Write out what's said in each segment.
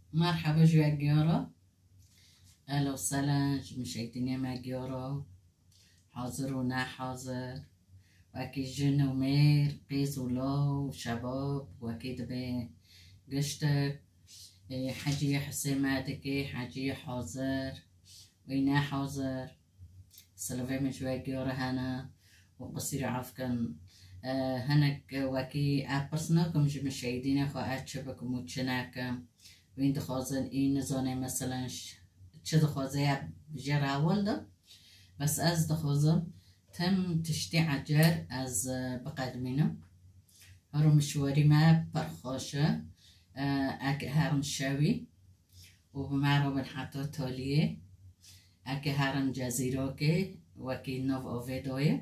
مرحبا جوا جيارة. أهلا وسهلا مشاهديني مع جيارة، حاضر ونا حاضر، وأكيد جن ومير قيس ولو وشباب، وأكيد بقشتك حجي حسين مادكي حجي حاضر وينا حاضر. سلفي من جوا جيارة هنا وقصير عفكن هناك وكي أبرسناكم مشاهديني أخو أتشبكم وتشناكم وين دخوازن این نزانه مثلا چه دخوازه بجر اول ده، بس از دخوازم تم تشتي عجر از بقدمينه هرو مشواري ما برخاشه اكي هرم شوي وبمعرو بالحطو توليه اكي هرم جزيروكي وكي نوف اوفيدوية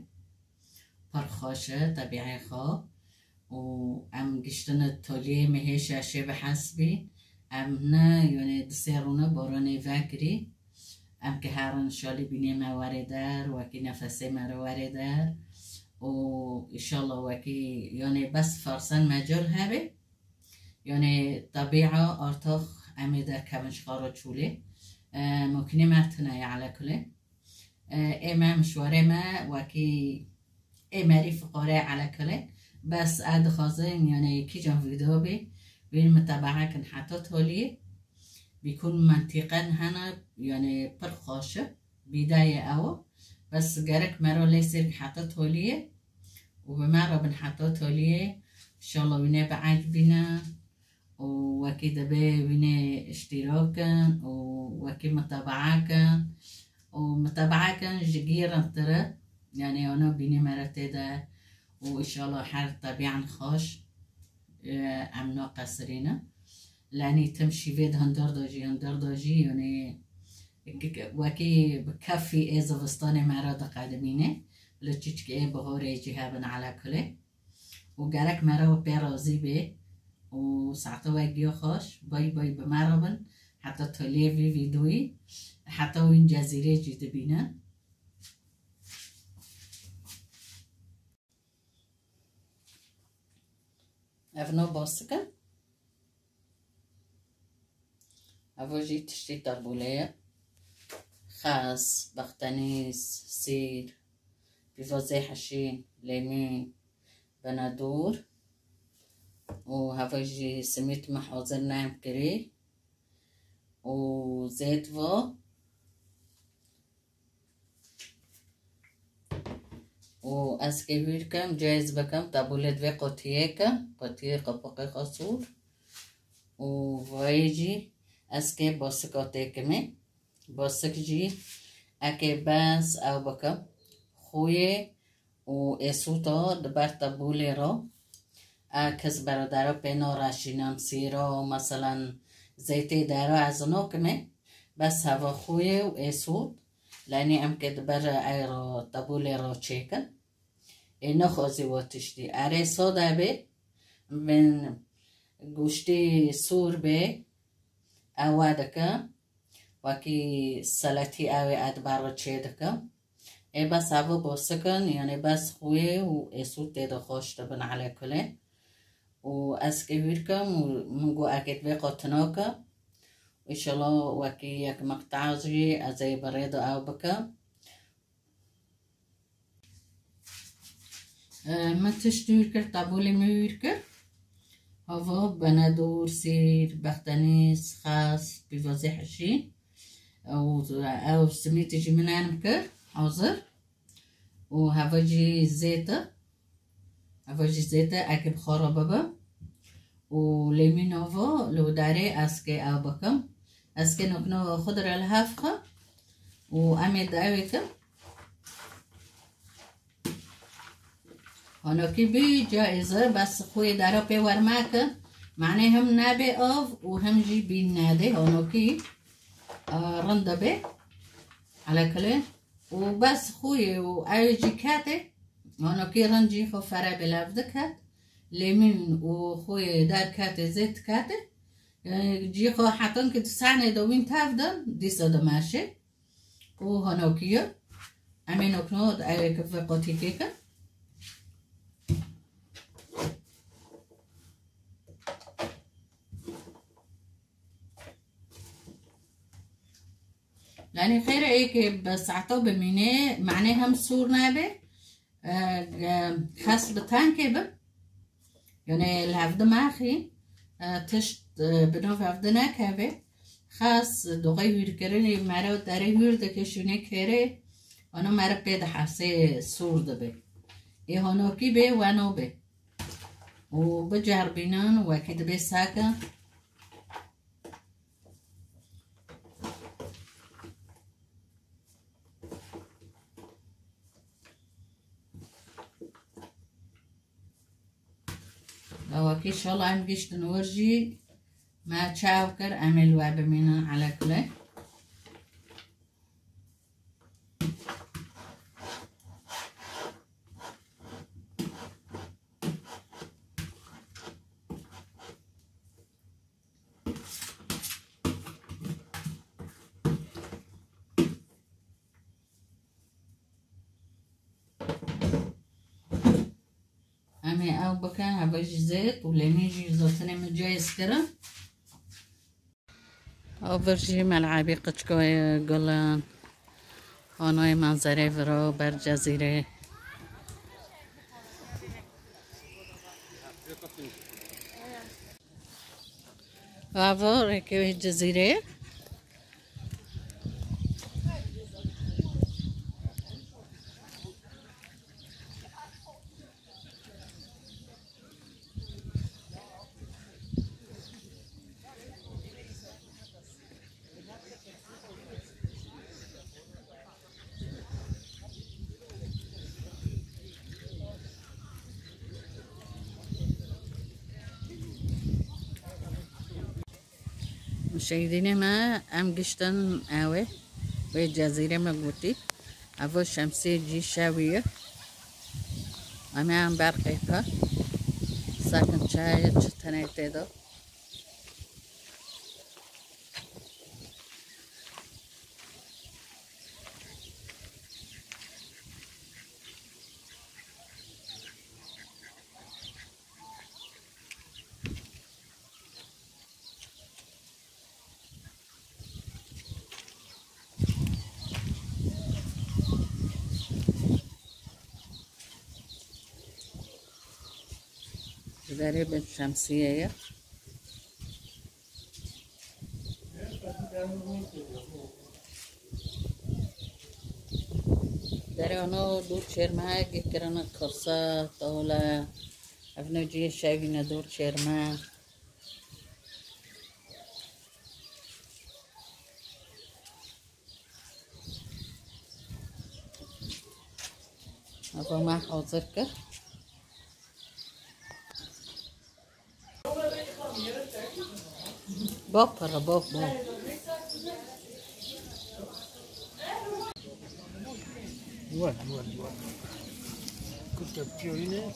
برخاشه طبيعي خوا وام قشتن التوليه مهيشة شبه حسبي امنا يعني دسيرونا باراني فاكري ام که هران شالی بینی ما واردر وکی نفسه ما واردر و انشالله وکی يعني بس فرسان مجال هبه يعني طبيعة ارتاخ امیده کبنش خارا چوله ممکنه مرتنه على كله اما مشواره ما وكي اماري فقاره على كله بس اد خازن يعني كي جان فيديو بي بين متابعة كن حتى تولي بيكون منطقا هنا يعني برخاشة بداية أو بس جارك مرة ليسير حتى تولي وبمرة بنحطه تولي إن شاء الله وينا بعجبنا وكده بينا اشتراكا وكي متابعاكا ومتابعاكا جيرا ترى يعني أنا بينا مرة تدا وإن شاء الله حال طبيعا خاش عمنا قصرينا لاني تمشي فيد هندرداجي يعني وكي بكفي ايزا فستاني مرادة قادمينه لتشيك ايه بهوري جهابن على كله وقالك مرا بيرازي بي وساعته واقيو خوش باي باي بمرابن حتى توليفي فيدوي حتى وين جزيرة جدبينا افنو باسكا أفوجي تشتي طابولية خاص بختنيس سير بفوزي حشين ليمين بندور وهفوجي سميت محوزر نايم كري وزيت فو وأسكيبيركم جايز بكم طابولة في قطيكة قطية قبقي قصور وفويجي اسكي بوسكوتي كمي بوسك جي اكي باس او بكم خوي و اسوتو دبر طابولي رو اكس برادارو بينو راشينام سيرو مثلا زيتي دارو ازنو كمي بس هوا خوي و اسود لاني ام كدبر ايرو طابولي رو تشيكن انو خوزي وتشتي اري صودا بي من گوشتی سور به اوه دکم وکی سلطی اوه ادبارو چه دکم ای بس اوه باسکن یعنی بس خویه و اسود دیده خوشت بن علی کله و از که بیرکم و منگو اکید بی قطناکم ایشالله وکی یک مقطع زی از ای برید او بکم من تشتویر کرد قبولی مویر کرد هوا بندور سير بختنيس خاص بفازي حشي او سميتي جي من عنبكر حاضر وهفاجي زيتة اكي بخارا بابا وليمين هوا لو داري اسكي او بكم اسكي نكنو خضر الهافخة وامي داويكم هناكي بي جائزة بس خوي دارو بي ورماك معناه هم نابي اوف وهم جي بي نادي هناكي رندا بي على كله وبس خوي واي جي كاتي هناكي رنجي خو فرا بلافدكات ليمين وخوي دار كاتي زيت كاتي جي خو حطن كده سعنة دوين تافدن دي صدا ماشي وهناكي امين اكنود اي كفي قوتي كيكا لاني خير ايك بس عطو بمينه معناها مسور نابه خاص بتان كيبه يعني الهفد ماخي تشت بنوف هفدنا كابه خاص دوغي هير كرني مرا داري هير دكشونه كره انا مرا بيد حسي سور دبه ای هانوکی به ونو به و بجار بینان و اکید به ساکا لو اکی شالله هم گشتن ورجی ما تشاو كر اعمل وعبة منها على كله امي او بكا هباجي زيت وليميجي زوتني مجايز كرا او برجي ملعبي قشكوي قلان هانوي منظري فرو بر جزيرة وافو ركوي الجزيرة مشاهديني ما ام قشتن اوي وي جزيرة مقوتي افو شمسي جي شاوية امي ام برقيقة ساكن شاي تنايتي دو درب الشمسية دريانو دور شرما كرنا خرصة طولة افنو جي شايفين دور شرما افو ما حاضر كر بابا بابا كنت بتجيني